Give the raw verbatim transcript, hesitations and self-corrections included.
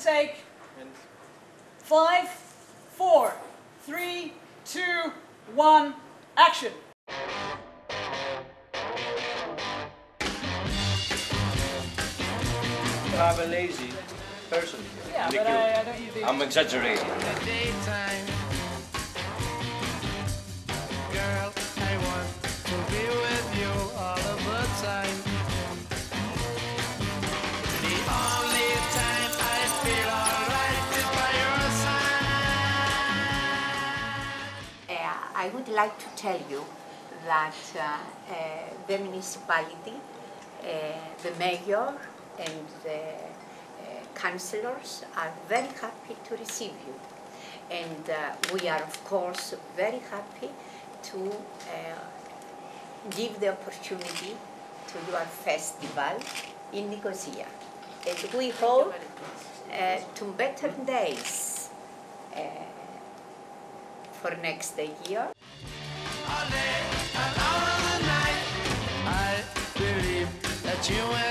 take. Five, four, three, two, one, action. I'm a lazy person. Yeah, but I, I don't use the... I'm exaggerating. Girl, I want to be with you all of the time. The only time I feel alright is by your side. Uh, I would like to tell you that uh, uh, the municipality, uh, the mayor and the uh, councillors are very happy to receive you. And uh, we are, of course, very happy to uh, give the opportunity to your festival in Nicosia. And we hope uh, to better days uh, for next year. All day and all of the night, I believe that you and